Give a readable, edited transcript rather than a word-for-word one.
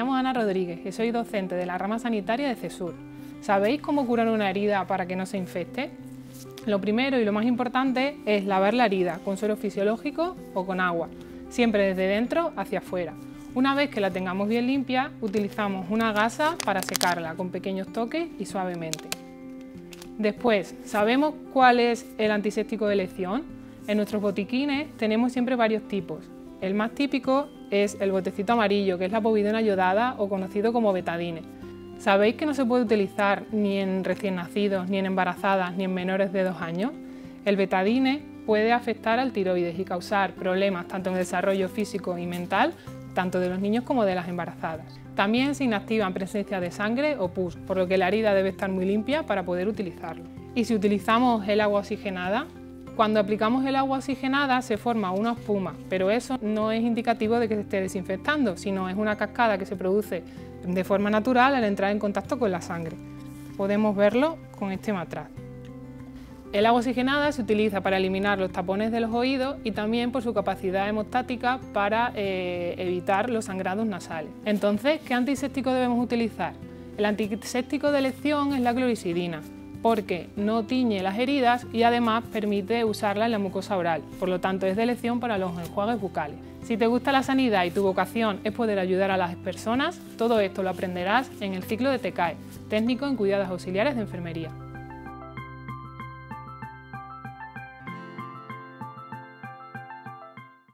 llamo Ana Rodríguez y soy docente de la rama sanitaria de CESUR. ¿Sabéis cómo curar una herida para que no se infecte? Lo primero y lo más importante es lavar la herida con suero fisiológico o con agua, siempre desde dentro hacia afuera. Una vez que la tengamos bien limpia, utilizamos una gasa para secarla con pequeños toques y suavemente. Después, ¿sabemos cuál es el antiséptico de elección? En nuestros botiquines tenemos siempre varios tipos. El más típico es el botecito amarillo, que es la povidona iodada o conocido como betadine. ¿Sabéis que no se puede utilizar ni en recién nacidos, ni en embarazadas, ni en menores de 2 años? El betadine puede afectar al tiroides y causar problemas tanto en el desarrollo físico y mental, tanto de los niños como de las embarazadas. También se inactiva en presencia de sangre o pus, por lo que la herida debe estar muy limpia para poder utilizarlo. Y si utilizamos el agua oxigenada, cuando aplicamos el agua oxigenada se forma una espuma, pero eso no es indicativo de que se esté desinfectando, sino es una cascada que se produce de forma natural al entrar en contacto con la sangre. Podemos verlo con este matraz. El agua oxigenada se utiliza para eliminar los tapones de los oídos y también por su capacidad hemostática para evitar los sangrados nasales. Entonces, ¿qué antiséptico debemos utilizar? El antiséptico de elección es la clorexidina, porque no tiñe las heridas y además permite usarla en la mucosa oral, por lo tanto es de elección para los enjuagues bucales. Si te gusta la sanidad y tu vocación es poder ayudar a las personas, todo esto lo aprenderás en el ciclo de TECAE, técnico en cuidados auxiliares de enfermería.